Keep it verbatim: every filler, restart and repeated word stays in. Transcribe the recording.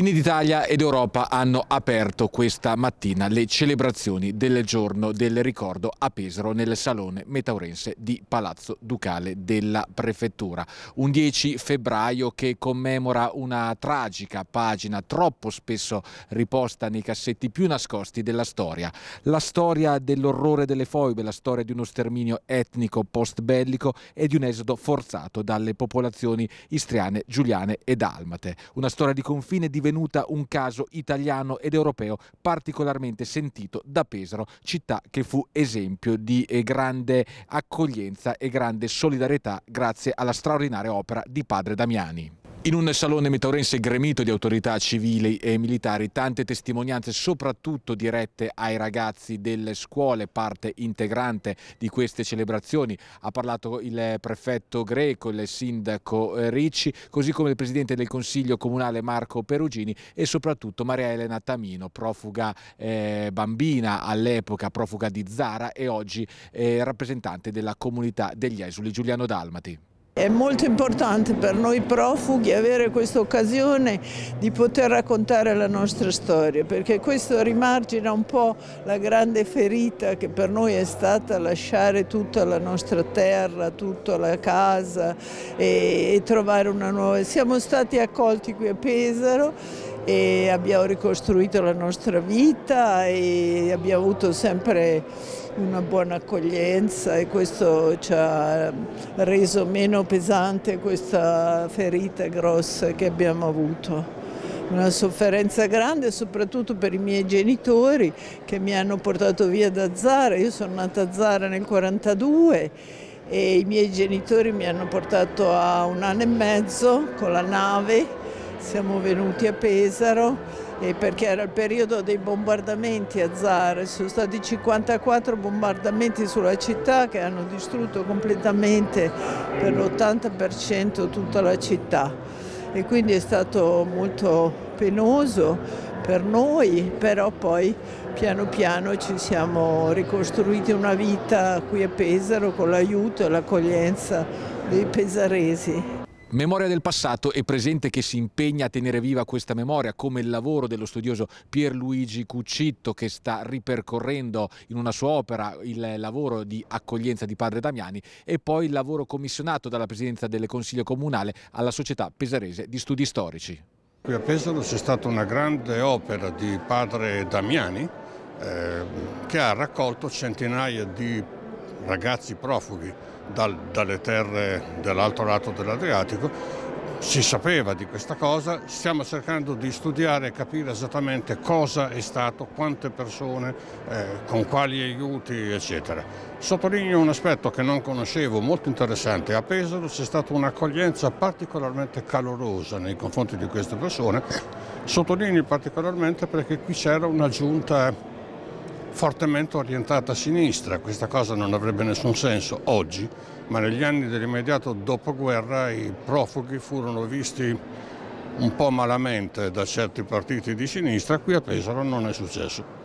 Martini d'Italia ed Europa hanno aperto questa mattina le celebrazioni del giorno del ricordo a Pesaro nel salone metaurense di Palazzo Ducale della Prefettura. Un dieci febbraio che commemora una tragica pagina troppo spesso riposta nei cassetti più nascosti della storia. La storia dell'orrore delle foibe, la storia di uno sterminio etnico post-bellico e di un esodo forzato dalle popolazioni istriane, giuliane e dalmate. Una storia di confine divenuta un caso italiano ed europeo particolarmente sentito da Pesaro, città che fu esempio di grande accoglienza e grande solidarietà grazie alla straordinaria opera di padre Damiani. In un salone metaurense gremito di autorità civili e militari, tante testimonianze soprattutto dirette ai ragazzi delle scuole, parte integrante di queste celebrazioni. Ha parlato il prefetto Greco, il sindaco Ricci, così come il presidente del Consiglio Comunale Marco Perugini e soprattutto Maria Elena Tamino, profuga eh, bambina all'epoca, profuga di Zara e oggi eh, rappresentante della comunità degli esuli giuliano-dalmati. È molto importante per noi profughi avere questa occasione di poter raccontare la nostra storia, perché questo rimargina un po' la grande ferita che per noi è stata lasciare tutta la nostra terra, tutta la casa e, e trovare una nuova. Siamo stati accolti qui a Pesaro e abbiamo ricostruito la nostra vita e abbiamo avuto sempre una buona accoglienza e questo ci ha reso meno pesante questa ferita grossa che abbiamo avuto. Una sofferenza grande soprattutto per i miei genitori che mi hanno portato via da Zara. Io sono nata a Zara nel quarantadue e i miei genitori mi hanno portato a un anno e mezzo con la nave. Siamo venuti a Pesaro e perché era il periodo dei bombardamenti a Zara, sono stati cinquantaquattro bombardamenti sulla città che hanno distrutto completamente per l'ottanta per cento tutta la città e quindi è stato molto penoso per noi, però poi piano piano ci siamo ricostruiti una vita qui a Pesaro con l'aiuto e l'accoglienza dei pesaresi. Memoria del passato e presente che si impegna a tenere viva questa memoria, come il lavoro dello studioso Pierluigi Cuccitto che sta ripercorrendo in una sua opera il lavoro di accoglienza di padre Damiani e poi il lavoro commissionato dalla Presidenza del Consiglio Comunale alla Società Pesarese di Studi Storici. Qui a Pesaro c'è stata una grande opera di padre Damiani eh, che ha raccolto centinaia di ragazzi profughi dal, dalle terre dell'altro lato dell'Adriatico. Si sapeva di questa cosa, stiamo cercando di studiare e capire esattamente cosa è stato, quante persone, eh, con quali aiuti, eccetera. Sottolineo un aspetto che non conoscevo, molto interessante. A Pesaro c'è stata un'accoglienza particolarmente calorosa nei confronti di queste persone. Sottolineo particolarmente perché qui c'era una giunta fortemente orientata a sinistra. Questa cosa non avrebbe nessun senso oggi, ma negli anni dell'immediato dopoguerra i profughi furono visti un po' malamente da certi partiti di sinistra. Qui a Pesaro non è successo.